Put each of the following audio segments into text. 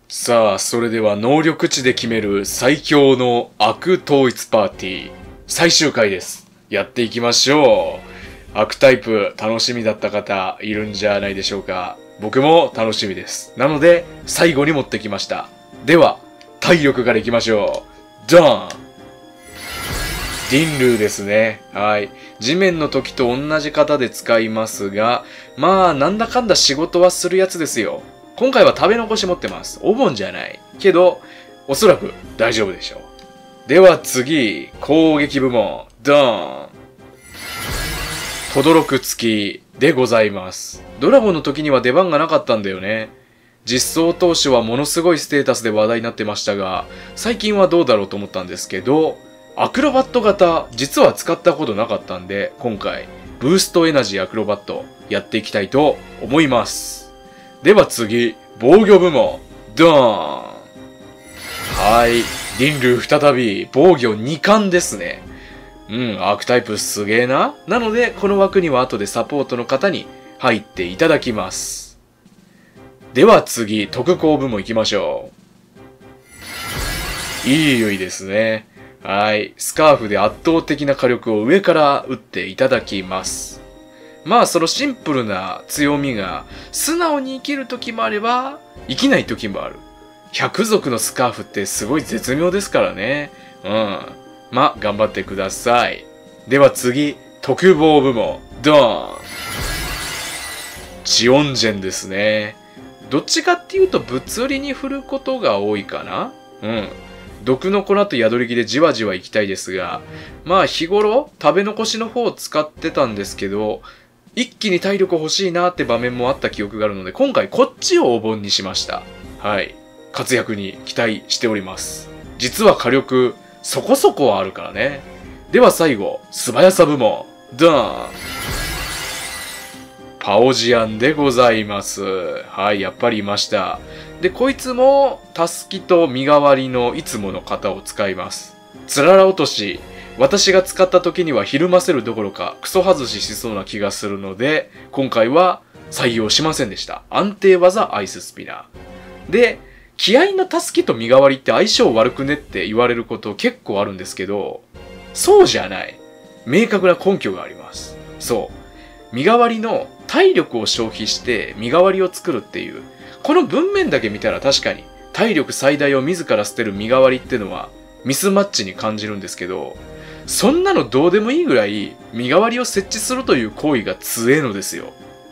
さあ、それでは能力値で決める最強の悪統一パーティー、最終回です。やっていきましょう。悪タイプ楽しみだった方いるんじゃないでしょうか。僕も楽しみです。なので、最後に持ってきました。では、体力からいきましょう。ドーン！ディンルーですね。はい。地面の時と同じ型で使いますが、まあ、なんだかんだ仕事はするやつですよ。今回は食べ残し持ってます。お盆じゃない。けど、おそらく大丈夫でしょう。では次、攻撃部門、ドーン。轟付きでございます。ドラゴンの時には出番がなかったんだよね。実装当初はものすごいステータスで話題になってましたが、最近はどうだろうと思ったんですけど、アクロバット型、実は使ったことなかったんで、今回、ブーストエナジーアクロバット、やっていきたいと思います。では次、防御部門、ドーン。はい、リンル再び、防御2冠ですね。アークタイプすげえな。なので、この枠には後でサポートの方に入っていただきます。では次、特攻部門行きましょう。いいですね。はい。スカーフで圧倒的な火力を上から打っていただきます。まあ、そのシンプルな強みが、素直に生きる時もあれば、生きない時もある。100族のスカーフってすごい絶妙ですからね。まあ、頑張ってください。では次、特防部門、ドーン。ジオンジェンですね。どっちかっていうと物理に振ることが多いかな。毒の粉と宿り木でじわじわ行きたいですが、まあ日頃食べ残しの方を使ってたんですけど、一気に体力欲しいなって場面もあった記憶があるので、今回こっちをお盆にしました。はい。活躍に期待しております。実は火力そこそこはあるからね。では最後、素早さ部門、ドーン。パオジアンでございます。はい、やっぱりいました。で、こいつも、タスキと身代わりのいつもの型を使います。つらら落とし、私が使った時にはひるませるどころか、クソ外ししそうな気がするので、今回は採用しませんでした。安定技アイススピナー。で、気合のタスキと身代わりって相性悪くねって言われること結構あるんですけど、そうじゃない。明確な根拠があります。そう。身代わりの体力を消費して身代わりを作るっていう、この文面だけ見たら確かに体力最大を自ら捨てる身代わりってのはミスマッチに感じるんですけど、そんなのどうでもいいぐらい身代わりを設置するという行為が強えのですよ。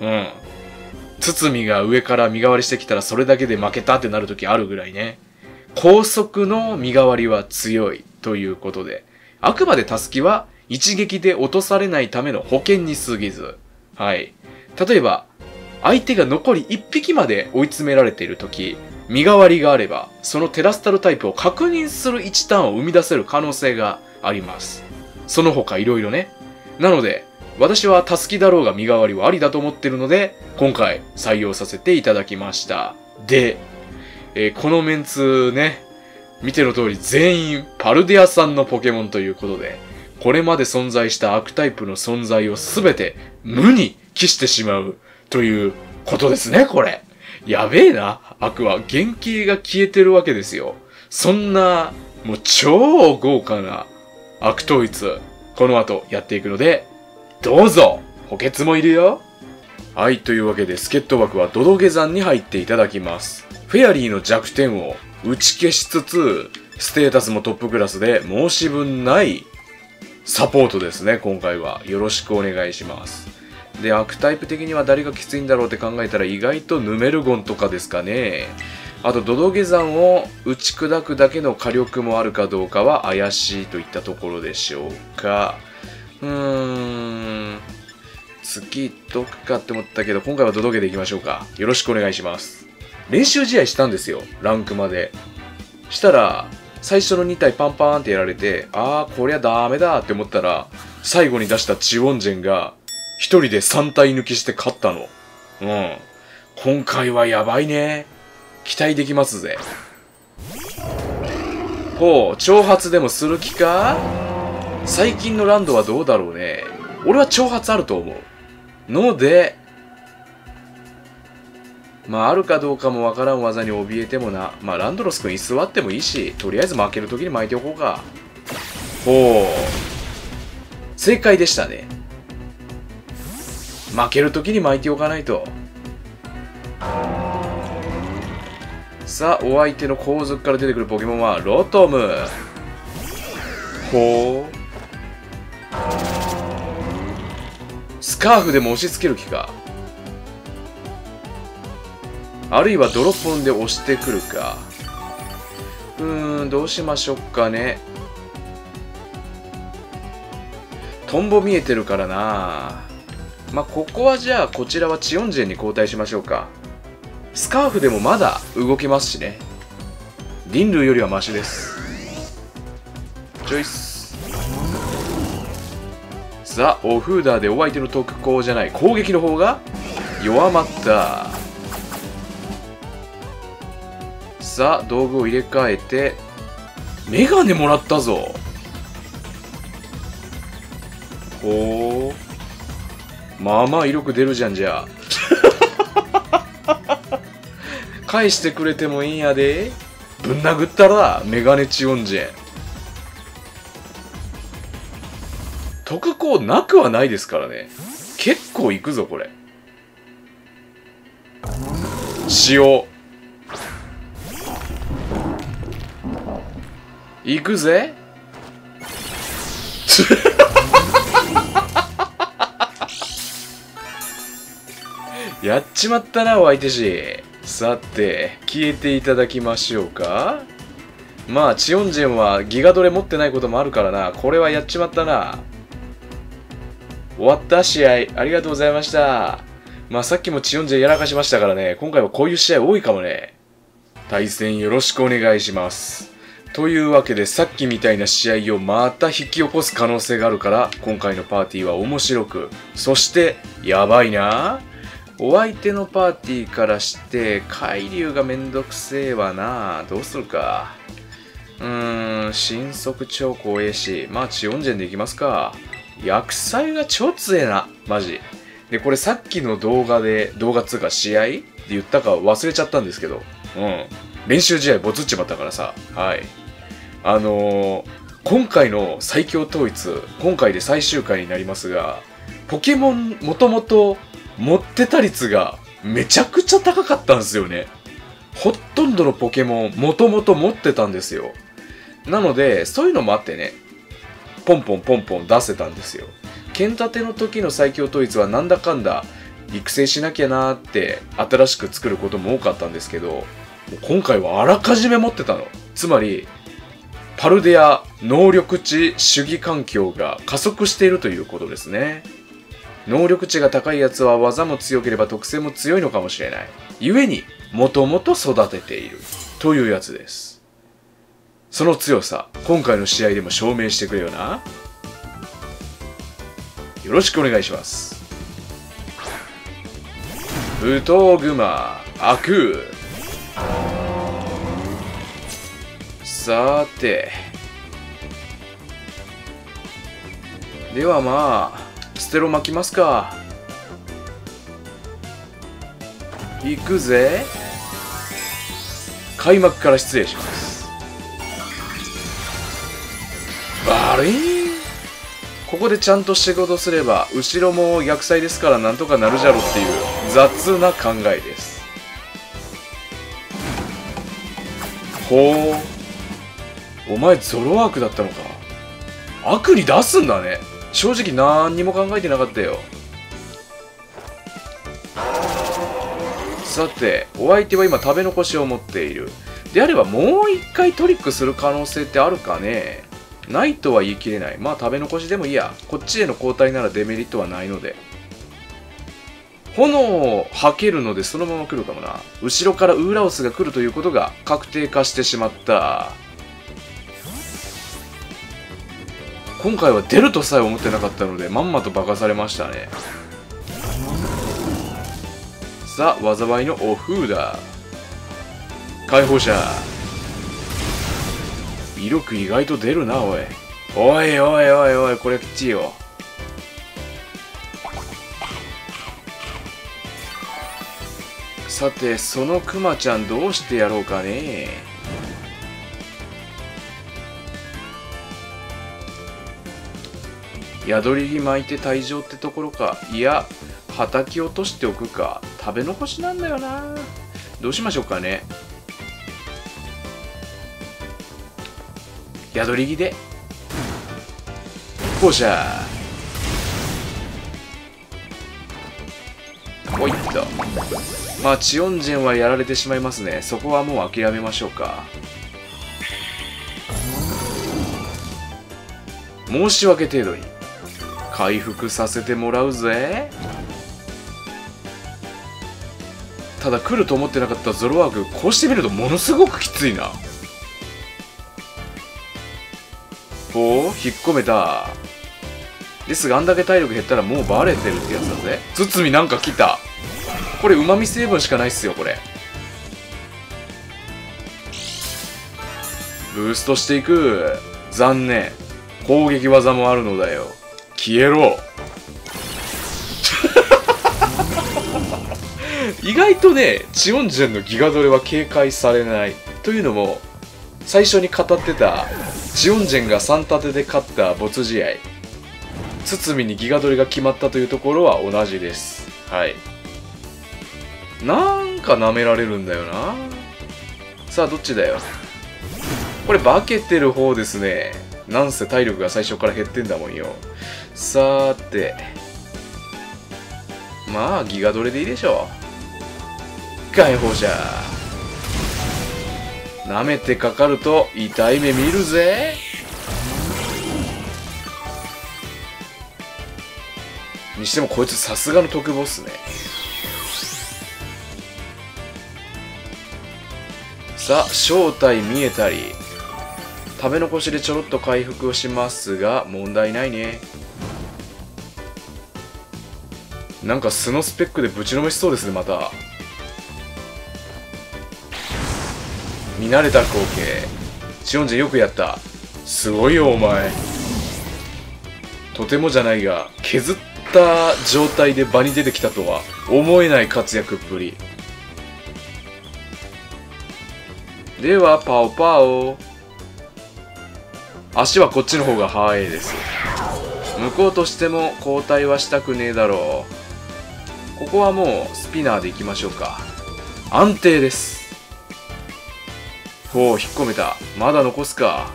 堤が上から身代わりしてきたらそれだけで負けたってなる時あるぐらいね。高速の身代わりは強いということで、あくまでタスキは一撃で落とされないための保険に過ぎず、はい。例えば、相手が残り1匹まで追い詰められているとき、身代わりがあれば、そのテラスタルタイプを確認する1ターンを生み出せる可能性があります。その他いろいろね。なので、私はタスキだろうが身代わりはありだと思ってるので、今回採用させていただきました。で、このメンツね、見ての通り全員パルデアさんのポケモンということで、これまで存在した悪タイプの存在をすべて無に帰してしまうということですね、これ。やべえな、悪は。原型が消えてるわけですよ。そんな、もう超豪華な悪統一、この後やっていくので、どうぞ補欠もいるよ。はい、というわけで助っ人枠はドドゲ山に入っていただきます。フェアリーの弱点を打ち消しつつ、ステータスもトップクラスで申し分ないサポートですね、今回は。よろしくお願いします。で、悪タイプ的には誰がきついんだろうって考えたら意外とヌメルゴンとかですかね。あと、ドドゲ山を打ち砕くだけの火力もあるかどうかは怪しいといったところでしょうか。次どっかって思ったけど、今回はドドゲでいきましょうか。よろしくお願いします。練習試合したんですよ、ランクまで。したら、最初の2体パンパーンってやられて、こりゃダメだって思ったら、最後に出したジオンジェンが、一人で3体抜きして勝ったの。今回はやばいね。期待できますぜ。ほう、挑発でもする気か？最近のランドはどうだろうね。俺は挑発あると思う。ので、 まああるかどうかもわからん技に怯えてもな。まあランドロス君居座ってもいいし、とりあえず負ける時に巻いておこうか。ほう、正解でしたね。負ける時に巻いておかないと。さあ、お相手の後続から出てくるポケモンはロトム。ほう、スカーフでも押し付ける気か。あるいはドロップオンで押してくるか。どうしましょうかね。トンボ見えてるからな。まあここはじゃあこちらはチオンジェンに交代しましょうか。スカーフでもまだ動けますしね。リンルーよりはマシです。チョイス。さあ、オフーダーでお相手の特攻じゃない攻撃の方が弱まった。さあ、道具を入れ替えてメガネもらったぞ。ほう、まあまあ威力出るじゃん。じゃあ返してくれてもいいんやで。ぶん殴ったらメガネチオンジェン。特攻なくはないですからね。結構いくぞこれ。塩いくぜやっちまったなお相手し。さて消えていただきましょうか。まあチオンジェンはギガドレ持ってないこともあるからな。これはやっちまったな。終わった試合ありがとうございました。まあさっきもチオンジェンやらかしましたからね。今回はこういう試合多いかもね。対戦よろしくお願いします。というわけでさっきみたいな試合をまた引き起こす可能性があるから、今回のパーティーは面白く、そしてやばいな。お相手のパーティーからして海流がめんどくせえわな。どうするか。神速超怖えし、まあチオンジェンでいきますか。薬剤が超強えなマジで。これさっきの動画っつうか試合で言ったか忘れちゃったんですけど、練習試合ボツっちまったからさ。はい、今回の最強統一、今回で最終回になりますが、ポケモンもともと持ってた率がめちゃくちゃ高かったんですよね。ほとんどのポケモンもともと持ってたんですよ。なのでそういうのもあってね、ポンポンポンポン出せたんですよ。剣立ての時の最強統一はなんだかんだ育成しなきゃなーって新しく作ることも多かったんですけど、今回はあらかじめ持ってたの。つまりパルデア能力値主義環境が加速しているということですね。能力値が高いやつは技も強ければ特性も強いのかもしれない。故にもともと育てているというやつです。その強さ、今回の試合でも証明してくれよな。よろしくお願いします。ウトウグマアクー。さーて、ではまあステロ巻きますか。行くぜ。開幕から失礼します。バリーン。ここでちゃんと仕事すれば後ろも逆サイですからなんとかなるじゃろっていう雑な考えです。ほう、お前ゾロワークだったのか。悪に出すんだね。正直何にも考えてなかったよ。さて、お相手は今食べ残しを持っている。であればもう一回トリックする可能性ってあるかね。ないとは言い切れない。まあ食べ残しでもいいや。こっちへの交代ならデメリットはないので。炎を吐けるのでそのまま来るかもな。後ろからウーラオスが来るということが確定化してしまった。今回は出るとさえ思ってなかったのでまんまと化かされましたね。さあ、災いのオフーダー解放者。威力意外と出るな。おいおいおいおいおい、これきっちりよ。 さて、そのクマちゃんどうしてやろうかね。宿り木巻いて退場ってところか。いや、畑落としておくか。食べ残しなんだよな。どうしましょうかね。宿り木で校舎。おいっと。まあチオンジェンはやられてしまいますね。そこはもう諦めましょうか。申し訳程度に回復させてもらうぜ。ただ来ると思ってなかったゾロワーク、こうしてみるとものすごくきついな。おお、引っ込めた。ですがあんだけ体力減ったらもうバレてるってやつだぜ。堤なんか来た。これ旨味成分しかないっすよこれ。ブーストしていく。残念。攻撃技もあるのだよ。消えろ。意外とね、チオンジェンのギガドレは警戒されない。というのも、最初に語ってた、チオンジェンが3立てで勝った没試合。堤にギガドレが決まったというところは同じです。はい。なんか舐められるんだよな。さあ、どっちだよ。これ、化けてる方ですね。なんせ体力が最初から減ってんだもんよ。さーて。まあ、ギガドレでいいでしょう。解放者。舐めてかかると痛い目見るぜ。にしてもこいつさすがの特ボスね。さあ、正体見えたり。食べ残しでちょろっと回復をしますが、問題ないね。なんか素のスペックでぶちのめしそうですね、また。見慣れた光景。チオンジェよくやった。すごいよ、お前。とてもじゃないが、削った状態で場に出てきたとは思えない活躍っぷり。では、パオパオ。足はこっちの方が速いです。向こうとしても交代はしたくねえだろう。ここはもうスピナーでいきましょうか。安定です。ほう、引っ込めた。まだ残すか。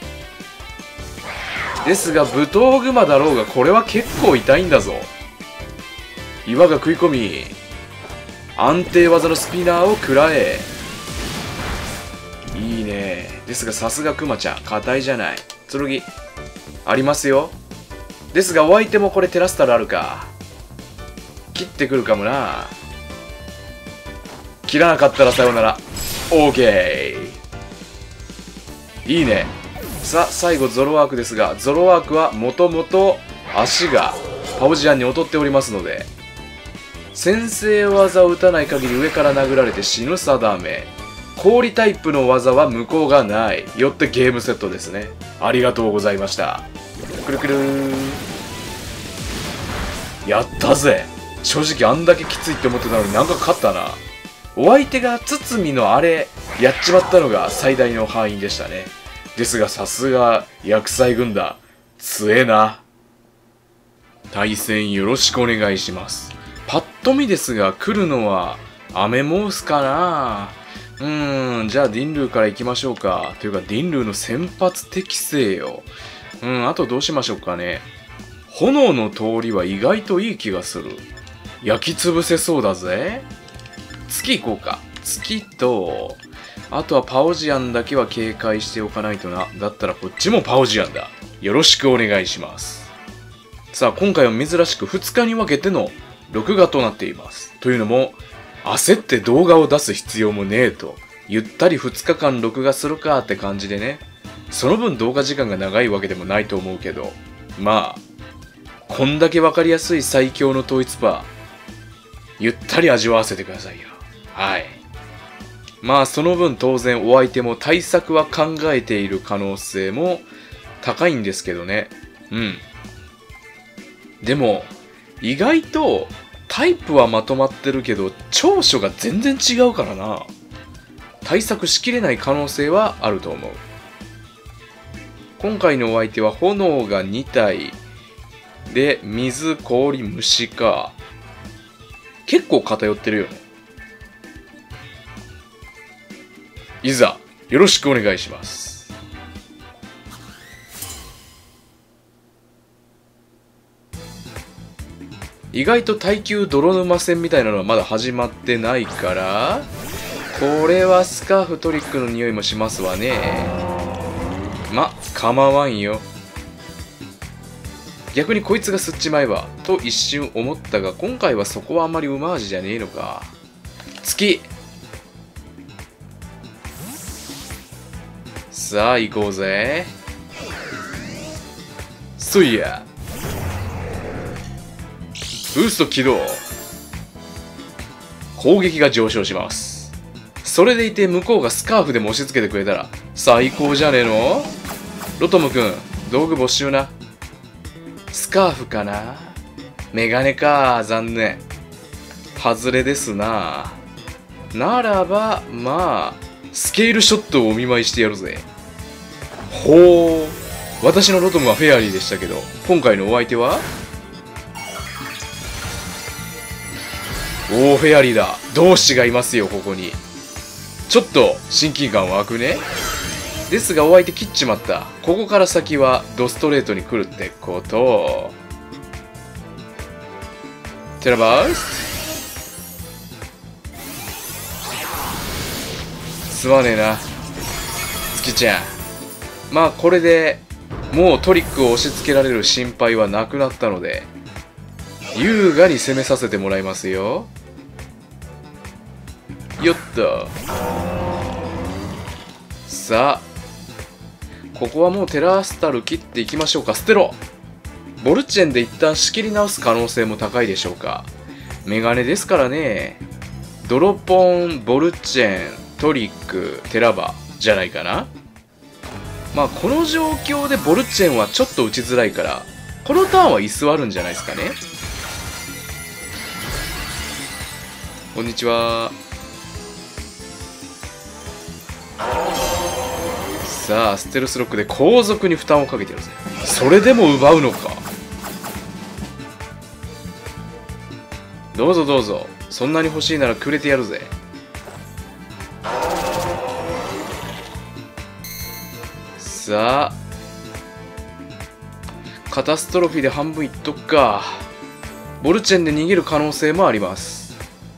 ですが、武闘グマだろうが、これは結構痛いんだぞ。岩が食い込み、安定技のスピナーを食らえ。いいね。ですが、さすがクマちゃん。硬いじゃない。剣。ありますよ。ですが、お相手もこれテラスタルあるか。切ってくるかもな。切らなかったらさよなら。オーケー。いいね。さあ、最後ゾロワークですが、ゾロワークはもともと足がパオジアンに劣っておりますので、先制技を打たない限り上から殴られて死ぬ定め。氷タイプの技は無効がない。よってゲームセットですね。ありがとうございました。くるくるー。やったぜ。正直あんだけきついって思ってたのになんか勝ったな。お相手が堤のあれやっちまったのが最大の敗因でしたね。ですがさすが薬剤軍団。強えな。対戦よろしくお願いします。パッと見ですが来るのはアメモースかな。じゃあディンルーから行きましょうか。というかディンルーの先発適正よ。あとどうしましょうかね。炎の通りは意外といい気がする。焼き潰せそうだぜ。月行こうか。月と、あとはパオジアンだけは警戒しておかないとな。だったらこっちもパオジアンだ。よろしくお願いします。さあ、今回は珍しく2日に分けての録画となっています。というのも、焦って動画を出す必要もねえと。ゆったり2日間録画するかって感じでね。その分動画時間が長いわけでもないと思うけど、まあ、こんだけ分かりやすい最強の統一パー、ゆったり味わわせてくださいよ。はい。まあその分当然お相手も対策は考えている可能性も高いんですけどね。でも意外とタイプはまとまってるけど長所が全然違うからな。対策しきれない可能性はあると思う。今回のお相手は炎が2体で水、氷、虫か。結構偏ってるよね。いざよろしくお願いします。意外と耐久泥沼戦みたいなのはまだ始まってないから、これはスカーフトリックの匂いもしますわね。ま、構わんよ。逆にこいつが吸っちまえばと一瞬思ったが、今回はそこはあんまりうま味じゃねえのか。月。さあ行こうぜ。そいやブースト起動。攻撃が上昇します。それでいて向こうがスカーフでも押し付けてくれたら最高じゃねえの。ロトムくん、道具没収な。スカーフかな。メガネか。残念。外れですな。ならばまあスケールショットをお見舞いしてやるぜ。ほう、私のロトムはフェアリーでしたけど、今回のお相手はおー、フェアリーだ。同志がいますよ、ここに。ちょっと親近感湧くね。ですがお相手切っちまった。ここから先はドストレートに来るってこと。テラバースト。すまねえな月ちゃん。まあこれでもうトリックを押し付けられる心配はなくなったので、優雅に攻めさせてもらいますよ。よっと。さあここはもうテラスタル切っていきましょうか。捨てろ。ボルチェンで一旦仕切り直す可能性も高いでしょうか。メガネですからね。ドロポン、ボルチェン、トリック、テラバじゃないかな。まあこの状況でボルチェンはちょっと打ちづらいから、このターンは居座るんじゃないですかね。こんにちは。さあステルスロックで後続に負担をかけてるぜ。それでも奪うのか。どうぞどうぞ。そんなに欲しいならくれてやるぜ。さあカタストロフィーで半分いっとくか。ボルチェンで逃げる可能性もあります。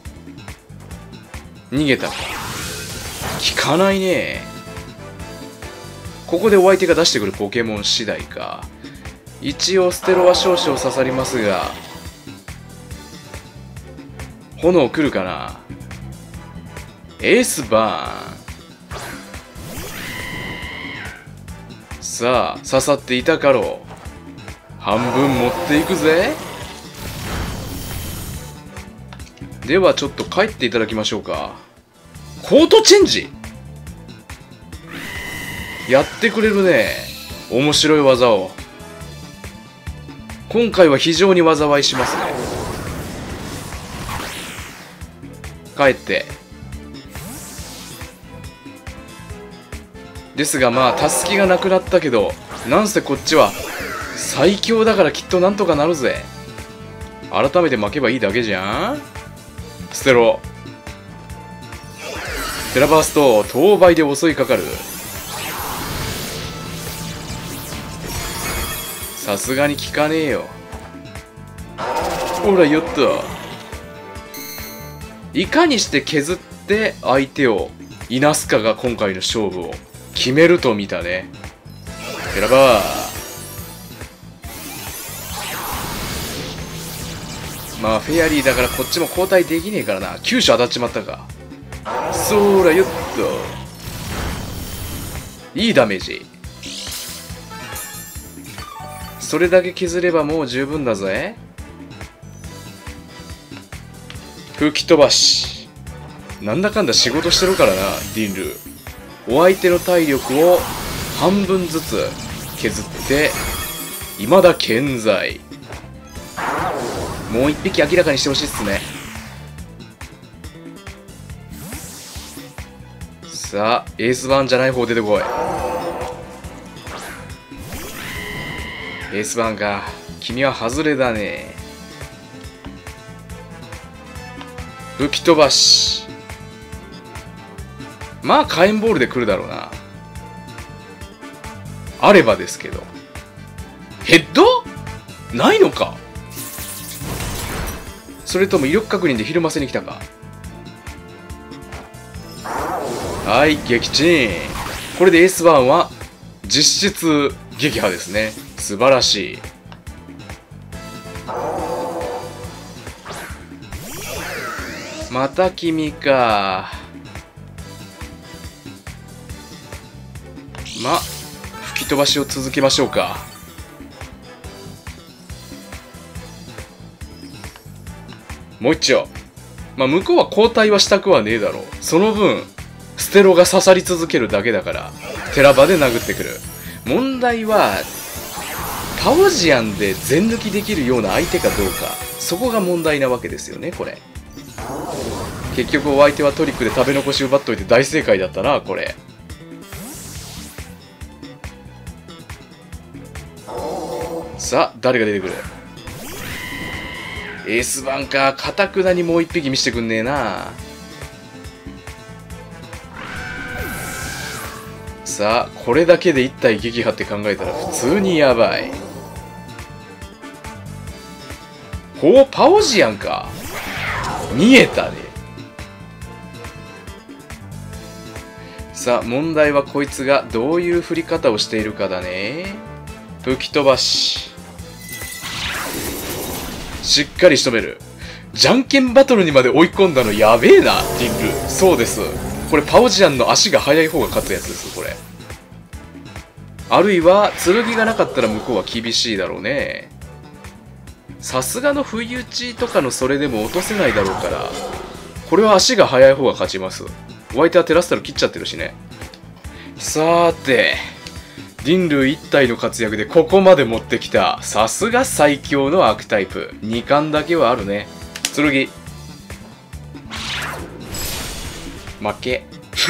逃げた。効かないね。ここでお相手が出してくるポケモン次第か。一応ステロは少々刺さりますが、炎来るかな。エースバーン。さあ刺さっていたかろう。半分持っていくぜ。ではちょっと帰っていただきましょうか。コートチェンジやってくれるね。面白い技を。今回は非常に災いしますね。帰って。ですがまあタスキがなくなったけど、なんせこっちは最強だからきっとなんとかなるぜ。改めて負けばいいだけじゃん。捨てろ。テラバースト当倍で襲いかかる。さすがに効かねえよ。ほらよっと。いかにして削って相手をいなすかが今回の勝負を決めると見たね。テラバー。まあフェアリーだからこっちも交代できねえからな。急所当たっちまったか。そらよっと。いいダメージ。それだけ削ればもう十分だぜ。吹き飛ばし。なんだかんだ仕事してるからな、ディンル。お相手の体力を半分ずつ削って、未だ健在。 もう一匹明らかにしてほしいっすね。さあ、エースバーンじゃない方出てこい。エースバーンか。君は外れだね。吹き飛ばし。まあ火炎ボールで来るだろうな。あればですけど。ヘッドないのか。それとも威力確認でひるませに来たか。はい、撃沈。これでエースバーンは実質撃破ですね。素晴らしい。また君か。ま、吹き飛ばしを続けましょうか。もう一丁。まあ、向こうは交代はしたくはねえだろう。その分、ステロが刺さり続けるだけだから、テラバで殴ってくる。問題は、パオジアンで全抜きできるような相手かどうか。そこが問題なわけですよね、これ。結局お相手はトリックで食べ残し奪っといて大正解だったな、これ。さあ、誰が出てくる。エースバンか。かたくなにもう一匹見せてくんねえな。さあ、これだけで一体撃破って考えたら普通にやばい。ほう、パオジアンか。見えたね。さあ、問題はこいつがどういう振り方をしているかだね。吹き飛ばし。しっかり仕留める。じゃんけんバトルにまで追い込んだのやべえな、ディンル。そうです。これパオジアンの足が速い方が勝つやつです、これ。あるいは、剣がなかったら向こうは厳しいだろうね。さすがの不意打ちとかのそれでも落とせないだろうから、これは足が速い方が勝ちます。お相手はテラスタル切っちゃってるしね。さーて、ディンルー一体の活躍でここまで持ってきた。さすが最強のアークタイプ。2冠だけはあるね。剣。負け。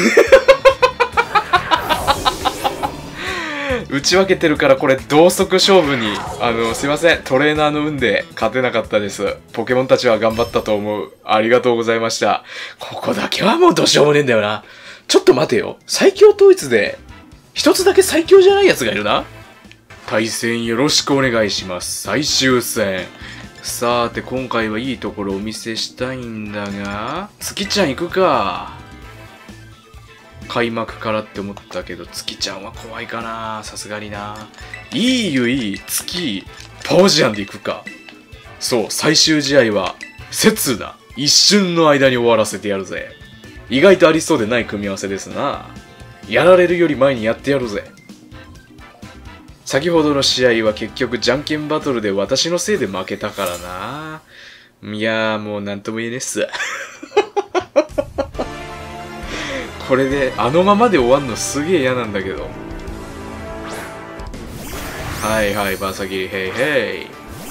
打ち分けてるからこれ同速勝負に、すいません。トレーナーの運で勝てなかったです。ポケモンたちは頑張ったと思う。ありがとうございました。ここだけはもうどうしようもねえんだよな。ちょっと待てよ。最強統一で、一つだけ最強じゃないやつがいるな。対戦よろしくお願いします。最終戦。さて、今回はいいところをお見せしたいんだが、月ちゃん行くか。開幕からって思ったけど、月ちゃんは怖いかな。さすがにな。いいよいい。月、パオジアンで行くか。そう、最終試合は、刹那。一瞬の間に終わらせてやるぜ。意外とありそうでない組み合わせですな。やられるより前にやってやるぜ。先ほどの試合は結局じゃんけんバトルで私のせいで負けたからな。いやーもうなんとも言えねっす。これであのままで終わんのすげえ嫌なんだけど。はいはい、バーサギリヘイヘ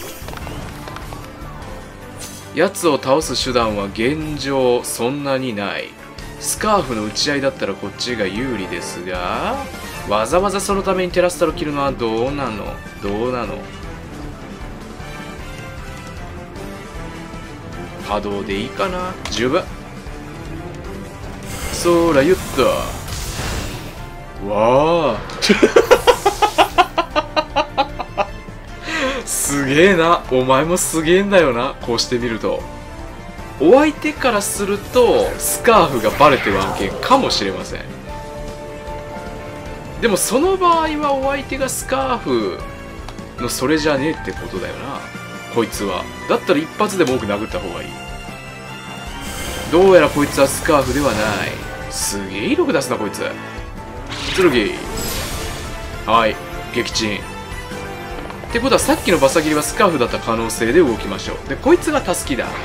イ。奴を倒す手段は現状そんなにない。スカーフの打ち合いだったらこっちが有利ですが、わざわざそのためにテラスタル切るのはどうなの？どうなの？波動でいいかな？十分。そら言った。わあ。すげえな。お前もすげえんだよな。こうしてみると。お相手からするとスカーフがバレてる案件かもしれません。でもその場合はお相手がスカーフのそれじゃねえってことだよな、こいつは。だったら一発でも多く殴った方がいい。どうやらこいつはスカーフではない。すげえ威力出すなこいつ。剣。はい、撃沈。ってことはさっきのバサ切りはスカーフだった可能性で動きましょう。でこいつがタスキだ。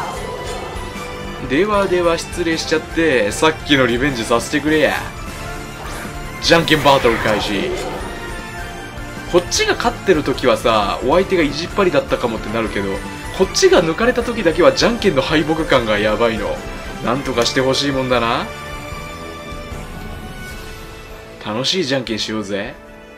ではでは失礼しちゃって、さっきのリベンジさせてくれや。じゃんけんバトル開始。こっちが勝ってる時はさ、お相手が意地っ張りだったかもってなるけど、 こっちが抜かれた時だけはじゃんけんの敗北感がやばいの。なんとかしてほしいもんだな。楽しいじゃんけんしようぜ。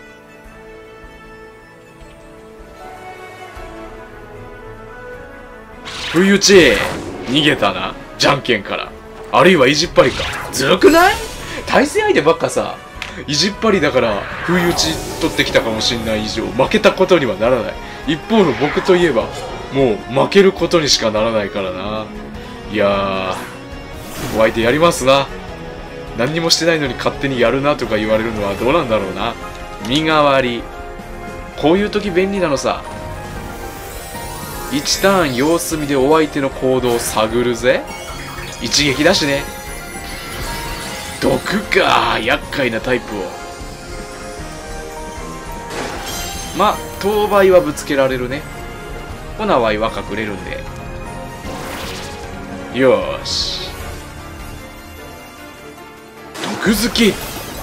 不意打ち逃げたな、じゃんけんから。あるいは意地っ張りか。ずるくない？対戦相手ばっかさ、意地っ張りだから不意打ち取ってきたかもしんない以上負けたことにはならない。一方の僕といえばもう負けることにしかならないからな。いやー、お相手やりますな。何にもしてないのに勝手にやるなとか言われるのはどうなんだろうな。身代わり、こういう時便利なのさ。1ターン様子見でお相手の行動を探るぜ。一撃だしね。毒か、厄介なタイプを。ま、当倍はぶつけられるね。ほなワイは隠れるんで。よーし。毒好き。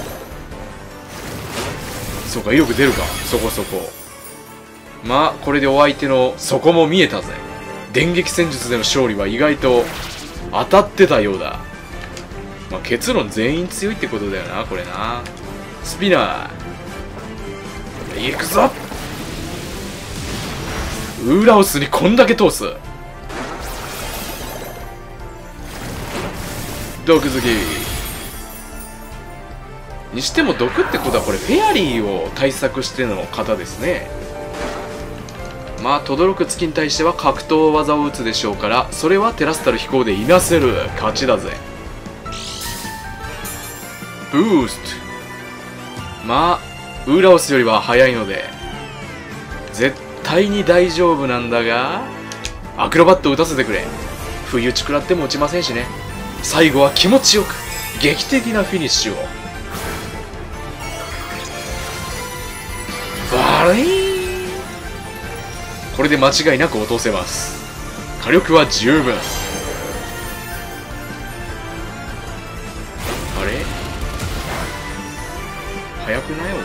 そうか、威力出るか、そこそこ。まあこれでお相手の底も見えたぜ。電撃戦術での勝利は意外と当たってたようだ。まあ結論全員強いってことだよな、これな。スピナー行くぞ。ウーラオスにこんだけ通す。毒好きにしても毒ってことはこれフェアリーを対策しての方ですね。まあ轟く月に対しては格闘技を打つでしょうから、それはテラスタル飛行でいなせる。勝ちだぜ。ブースト。まあウーラオスよりは速いので絶対に大丈夫なんだが、アクロバット打たせてくれ。不意打ち食らっても打ちませんしね。最後は気持ちよく劇的なフィニッシュを。バリーン。これで間違いなく落とせます。火力は十分。あれ早くない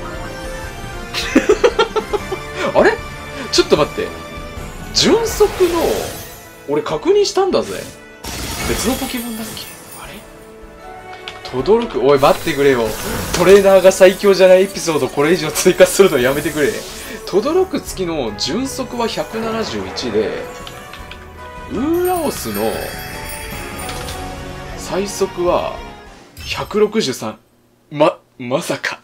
お前あれちょっと待って、純速の俺確認したんだぜ。別のポケモンだっけ。あれ轟く。おい待ってくれよ。トレーナーが最強じゃないエピソードこれ以上追加するのやめてくれ。轟く月の純速は171で、ウーラオスの最速は163。まさか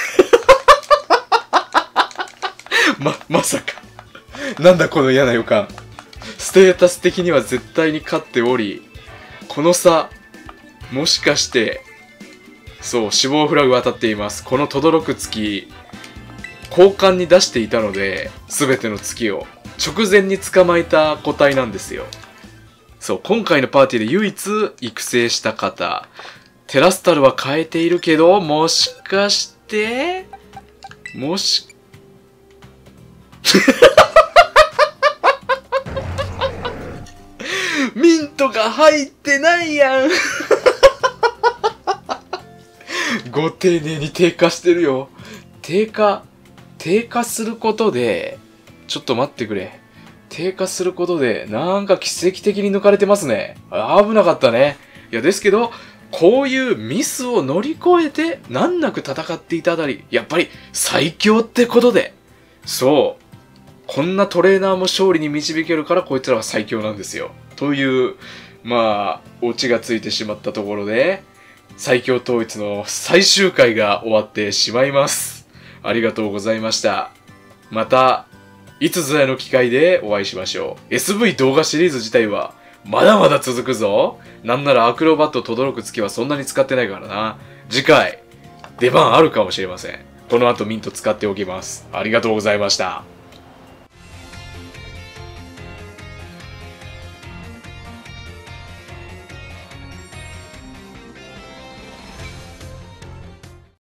まさか。なんだこの嫌な予感。ステータス的には絶対に勝っており、この差、もしかして、そう、死亡フラグ当たっています。この轟く月、交換に出していたので、すべての月を直前に捕まえた個体なんですよ。そう、今回のパーティーで唯一育成した方。テラスタルは変えているけど、もしかして、ミントが入ってないやんご丁寧に低下してるよ。低下することで、ちょっと待ってくれ。低下することで、なんか奇跡的に抜かれてますね。危なかったね。いや、ですけど、こういうミスを乗り越えて、難なく戦っていたあたり、やっぱり最強ってことで。そう。こんなトレーナーも勝利に導けるから、こいつらは最強なんですよ。という、まあ、オチがついてしまったところで、最強統一の最終回が終わってしまいます。ありがとうございました。また、いつぞやの機会でお会いしましょう。SV 動画シリーズ自体は、まだまだ続くぞ。なんならアクロバット轟く月はそんなに使ってないからな。次回、出番あるかもしれません。この後ミント使っておきます。ありがとうございました。